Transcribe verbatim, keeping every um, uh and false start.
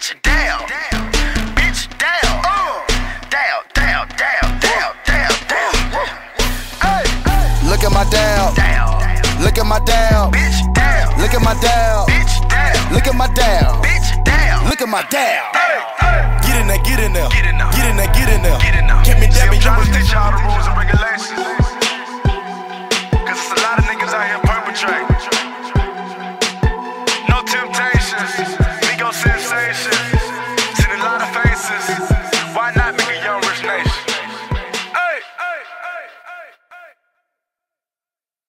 bitch down, bitch down, uh, down, down, down, down, down, down. Hey, Look at my down, down, look at my down, bitch down, look at my down, bitch down, look at my down, bitch down, look at my down. hey, hey. Get in there, get in there. Get in